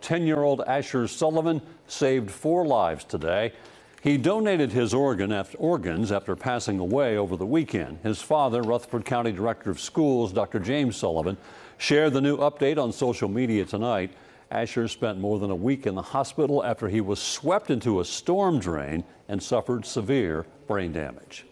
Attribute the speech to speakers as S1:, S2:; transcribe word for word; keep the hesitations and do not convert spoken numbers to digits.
S1: ten-year-old Asher Sullivan saved four lives today. He donated his organ after, organs after passing away over the weekend. His father, Rutherford County Director of Schools, Doctor James Sullivan, shared the new update on social media tonight. Asher spent more than a week in the hospital after he was swept into a storm drain and suffered severe brain damage.